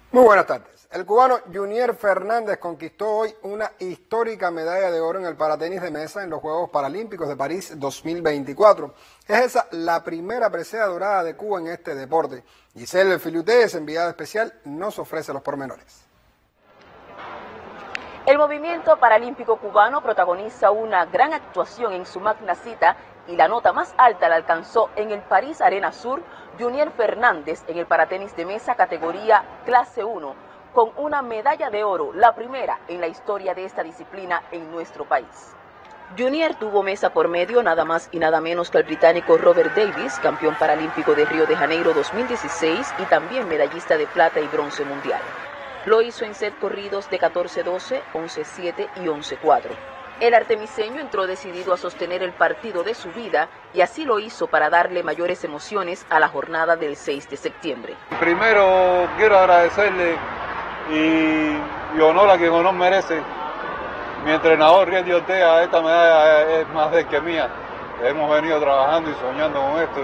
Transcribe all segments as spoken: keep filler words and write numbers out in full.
Muy buenas tardes. El cubano Junier Fernández conquistó hoy una histórica medalla de oro en el paratenis de mesa en los Juegos Paralímpicos de París dos mil veinticuatro. Es esa la primera presea dorada de Cuba en este deporte. Giselle Filiutés, enviada especial, nos ofrece los pormenores. El movimiento paralímpico cubano protagoniza una gran actuación en su magna cita y la nota más alta la alcanzó en el París Arena Sur Junier Fernández en el paratenis de mesa categoría clase uno, con una medalla de oro, la primera en la historia de esta disciplina en nuestro país. Junier tuvo mesa por medio nada más y nada menos que el británico Robert Davis, campeón paralímpico de Río de Janeiro dos mil dieciséis y también medallista de plata y bronce mundial. Lo hizo en set corridos de catorce doce, once siete y once cuatro. El artemiseño entró decidido a sostener el partido de su vida y así lo hizo para darle mayores emociones a la jornada del seis de septiembre. Primero quiero agradecerle y, y honor a quien honor merece. Mi entrenador Riel Ortega, esta medalla es más de que mía. Hemos venido trabajando y soñando con esto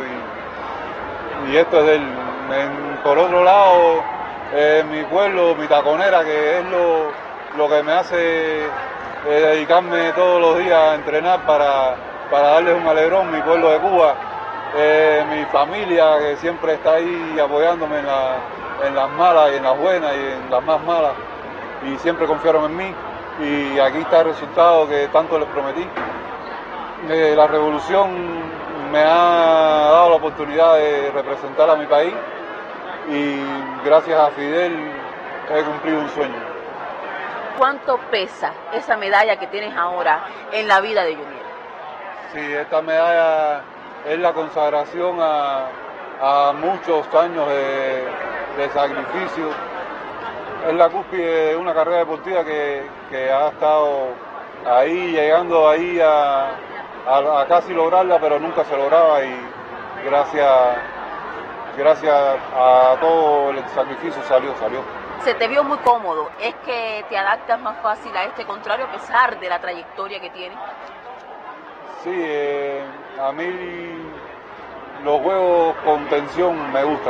y, y esto es del. En, por otro lado, eh, mi pueblo, mi taconera, que es lo, lo que me hace eh, dedicarme todos los días a entrenar para, para darles un alegrón, mi pueblo de Cuba, eh, mi familia que siempre está ahí apoyándome en, la, en las malas y en las buenas y en las más malas y siempre confiaron en mí. Y aquí está el resultado que tanto les prometí. Eh, la revolución me ha dado la oportunidad de representar a mi país y gracias a Fidel he cumplido un sueño. ¿Cuánto pesa esa medalla que tienes ahora en la vida de Junier? Sí, esta medalla es la consagración a, a muchos años de, de sacrificio. Es la cúspide de una carrera deportiva que, que ha estado ahí, llegando ahí a, a, a casi lograrla, pero nunca se lograba y gracias, gracias a todo el sacrificio salió, salió. Se te vio muy cómodo, ¿es que te adaptas más fácil a este contrario a pesar de la trayectoria que tienes? Sí, eh, a mí los juegos con tensión me gustan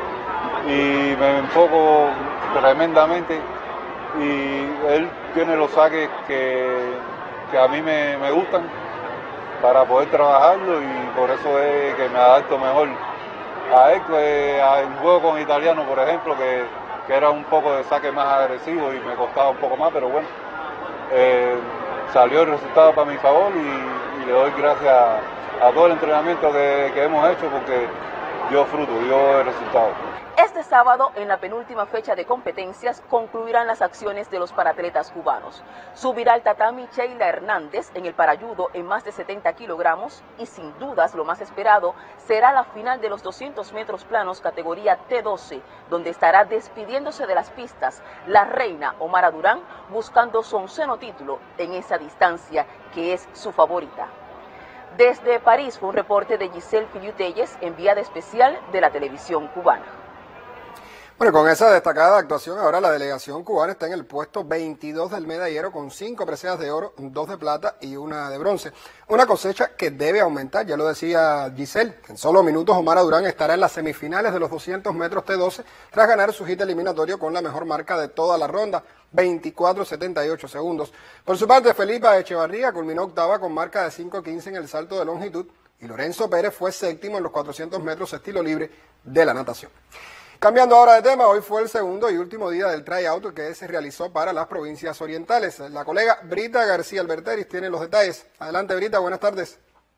y me enfoco tremendamente y él tiene los saques que, que a mí me, me gustan para poder trabajarlo y por eso es que me adapto mejor a él, que en juego con italiano, por ejemplo, que, que era un poco de saque más agresivo y me costaba un poco más, pero bueno, eh, salió el resultado para mi favor y, y le doy gracias a, a todo el entrenamiento que, que hemos hecho porque dio fruto, dio el resultado. Este sábado, en la penúltima fecha de competencias, concluirán las acciones de los paratletas cubanos. Subirá al tatami Sheila Hernández en el parajudo en más de setenta kilogramos y sin dudas lo más esperado será la final de los doscientos metros planos categoría T doce, donde estará despidiéndose de las pistas la reina Omara Durán buscando su onceno título en esa distancia que es su favorita. Desde París fue un reporte de Giselle Filiutés, enviada especial de la televisión cubana. Bueno, con esa destacada actuación, ahora la delegación cubana está en el puesto veintidós del medallero con cinco preseas de oro, dos de plata y una de bronce. Una cosecha que debe aumentar, ya lo decía Giselle. En solo minutos Omara Durán estará en las semifinales de los doscientos metros T doce tras ganar su hit eliminatorio con la mejor marca de toda la ronda, veinticuatro setenta y ocho segundos. Por su parte, Felipa Echevarría culminó octava con marca de cinco quince en el salto de longitud y Lorenzo Pérez fue séptimo en los cuatrocientos metros estilo libre de la natación. Cambiando ahora de tema, hoy fue el segundo y último día del tryout que se realizó para las provincias orientales. La colega Brita García Alberteris tiene los detalles. Adelante, Brita, buenas tardes.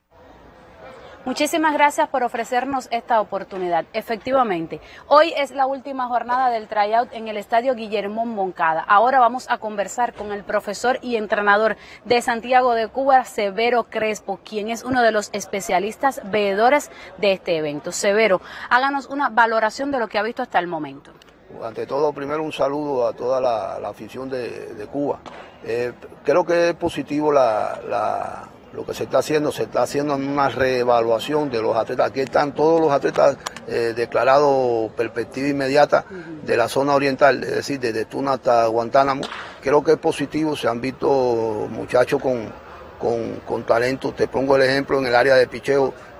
Muchísimas gracias por ofrecernos esta oportunidad. Efectivamente, hoy es la última jornada del tryout en el estadio Guillermo Moncada. Ahora vamos a conversar con el profesor y entrenador de Santiago de Cuba, Severo Crespo, quien es uno de los especialistas veedores de este evento. Severo, háganos una valoración de lo que ha visto hasta el momento. Ante todo, primero un saludo a toda la, la afición de, de Cuba. Eh, creo que es positivo la... la lo que se está haciendo, se está haciendo una reevaluación de los atletas. Aquí están todos los atletas eh, declarados perspectiva inmediata de la zona oriental, es decir, desde Tuna hasta Guantánamo. Creo que es positivo, se han visto muchachos con, con, con talento. Te pongo el ejemplo en el área de picheo,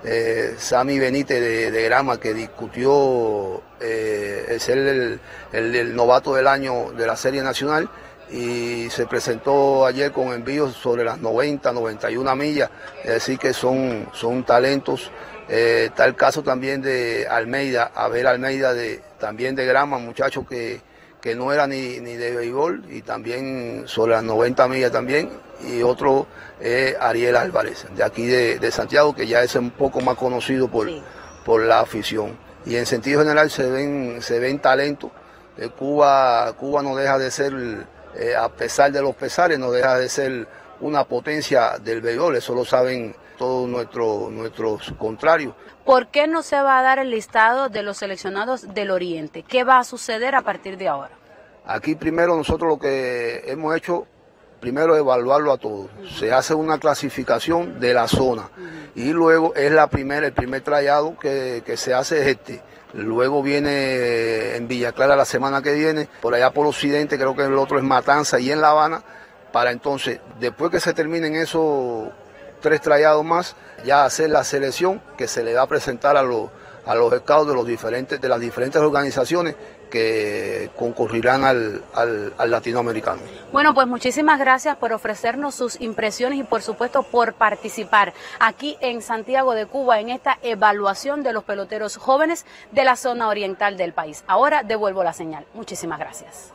eh, Sammy Benítez de, de Grama, que discutió eh, ser el, el, el novato del año de la Serie Nacional, y se presentó ayer con envíos sobre las noventa, noventa y una millas, es decir que son, son talentos. Eh, está el caso también de Almeida, Abel Almeida de, también de Grama, muchacho que, que no era ni, ni de béisbol, y también sobre las noventa millas también, y otro es eh, Ariel Álvarez, de aquí de, de Santiago, que ya es un poco más conocido por, sí. por la afición. Y en sentido general se ven, se ven talentos. Eh, Cuba, Cuba no deja de ser, eh, a pesar de los pesares, no deja de ser una potencia del béisbol, eso lo saben todos nuestros nuestros contrarios. ¿Por qué no se va a dar el listado de los seleccionados del Oriente? ¿Qué va a suceder a partir de ahora? Aquí primero nosotros lo que hemos hecho, primero es evaluarlo a todos. Se hace una clasificación de la zona y luego es la primera, el primer trayado que, que se hace es este. Luego viene en Villa Clara la semana que viene, por allá por Occidente, creo que el otro es Matanza y en La Habana, para entonces, después que se terminen esos tres trayados más, ya hacer la selección que se le va a presentar a los a los scouts de los diferentes de las diferentes organizaciones que concurrirán al, al, al latinoamericano. Bueno, pues muchísimas gracias por ofrecernos sus impresiones y por supuesto por participar aquí en Santiago de Cuba en esta evaluación de los peloteros jóvenes de la zona oriental del país. Ahora devuelvo la señal. Muchísimas gracias.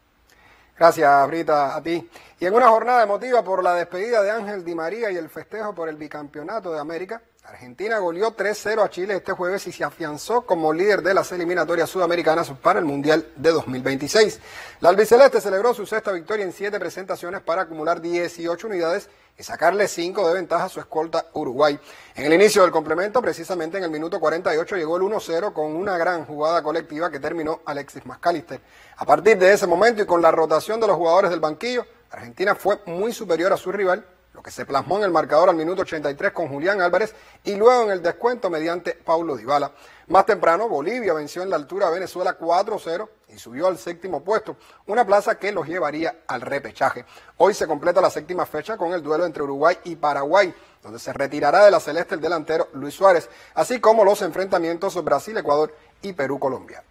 Gracias, Brita, a ti. Y en una jornada emotiva por la despedida de Ángel Di María y el festejo por el bicampeonato de América, Argentina goleó tres cero a Chile este jueves y se afianzó como líder de las eliminatorias sudamericanas para el Mundial de dos mil veintiséis. La albiceleste celebró su sexta victoria en siete presentaciones para acumular dieciocho unidades y sacarle cinco de ventaja a su escolta Uruguay. En el inicio del complemento, precisamente en el minuto cuarenta y ocho, llegó el uno cero con una gran jugada colectiva que terminó Alexis McAllister. A partir de ese momento y con la rotación de los jugadores del banquillo, Argentina fue muy superior a su rival, lo que se plasmó en el marcador al minuto ochenta y tres con Julián Álvarez y luego en el descuento mediante Paulo Dybala. Más temprano, Bolivia venció en la altura a Venezuela cuatro cero y subió al séptimo puesto, una plaza que los llevaría al repechaje. Hoy se completa la séptima fecha con el duelo entre Uruguay y Paraguay, donde se retirará de la celeste el delantero Luis Suárez, así como los enfrentamientos Brasil-Ecuador y Perú-Colombia.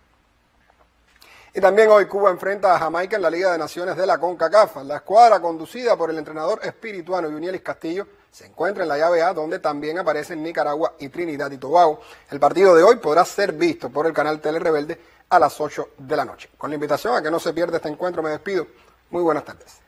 Y también hoy Cuba enfrenta a Jamaica en la Liga de Naciones de la CONCACAF. La escuadra conducida por el entrenador espirituano Yunielis Castillo se encuentra en la llave A, donde también aparecen Nicaragua y Trinidad y Tobago. El partido de hoy podrá ser visto por el canal Tele Rebelde a las ocho de la noche. Con la invitación a que no se pierda este encuentro me despido. Muy buenas tardes.